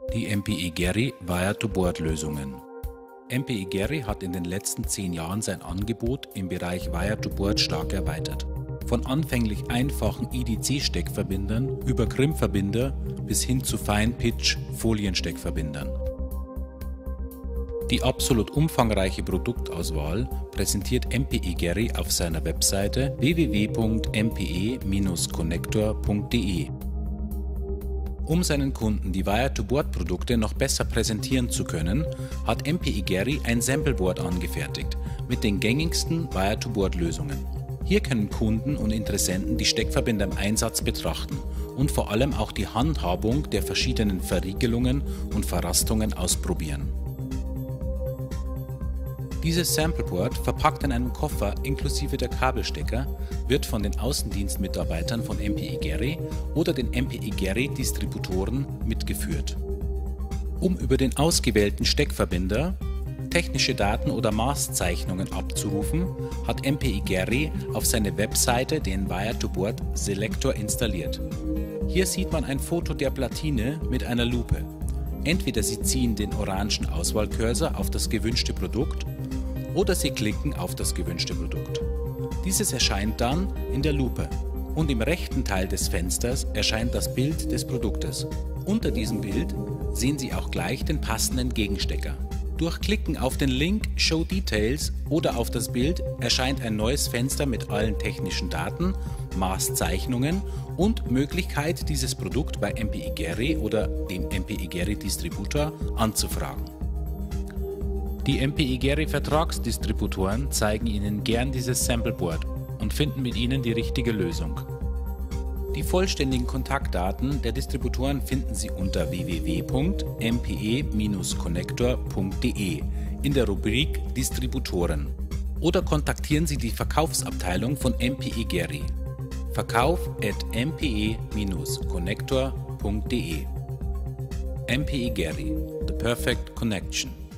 Die MPE Gerry Wire-to-Board-Lösungen. MPE Gerry hat in den letzten 10 Jahren sein Angebot im Bereich Wire-to-Board stark erweitert. Von anfänglich einfachen IDC-Steckverbindern über Crimpverbinder bis hin zu Fine-Pitch-Foliensteckverbindern. Die absolut umfangreiche Produktauswahl präsentiert MPE Gerry auf seiner Webseite www.mpe-connector.de. Um seinen Kunden die Wire-to-Board-Produkte noch besser präsentieren zu können, hat MPE Gerry ein Sampleboard angefertigt mit den gängigsten Wire-to-Board-Lösungen. Hier können Kunden und Interessenten die Steckverbinder im Einsatz betrachten und vor allem auch die Handhabung der verschiedenen Verriegelungen und Verrastungen ausprobieren. Dieses Sampleboard, verpackt in einem Koffer inklusive der Kabelstecker, wird von den Außendienstmitarbeitern von MPE Gerry oder den MPE Gerry Distributoren mitgeführt. Um über den ausgewählten Steckverbinder technische Daten oder Maßzeichnungen abzurufen, hat MPE Gerry auf seine Webseite den Wire-to-Board Selector installiert. Hier sieht man ein Foto der Platine mit einer Lupe. Entweder Sie ziehen den orangen Auswahlcursor auf das gewünschte Produkt oder Sie klicken auf das gewünschte Produkt. Dieses erscheint dann in der Lupe und im rechten Teil des Fensters erscheint das Bild des Produktes. Unter diesem Bild sehen Sie auch gleich den passenden Gegenstecker. Durch Klicken auf den Link Show Details oder auf das Bild erscheint ein neues Fenster mit allen technischen Daten, Maßzeichnungen und Möglichkeit, dieses Produkt bei MPE Gerry oder dem MPE Gerry Distributor anzufragen. Die MPE Gerry Vertragsdistributoren zeigen Ihnen gern dieses Sampleboard und finden mit Ihnen die richtige Lösung. Die vollständigen Kontaktdaten der Distributoren finden Sie unter www.mpe-connector.de in der Rubrik Distributoren oder kontaktieren Sie die Verkaufsabteilung von MPE Gerry. Verkauf@mpe-connector.de. MPE Gerry, the perfect connection.